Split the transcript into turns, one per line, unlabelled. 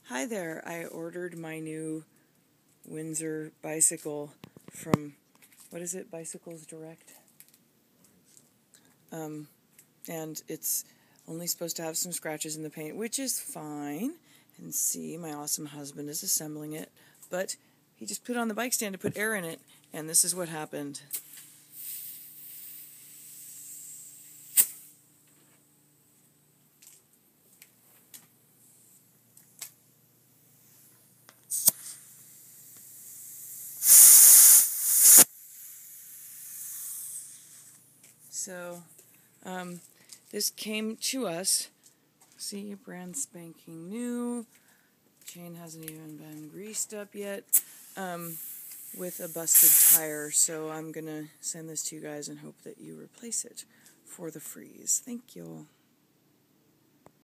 Hi there, I ordered my new Windsor bicycle from, what is it, Bicycles Direct? And it's only supposed to have some scratches in the paint, which is fine. And see, my awesome husband is assembling it, but he just put it on the bike stand to put air in it, and this is what happened. So, this came to us, see, brand spanking new, chain hasn't even been greased up yet, with a busted tire, so I'm gonna send this to you guys and hope that you replace it for the freeze. Thank you.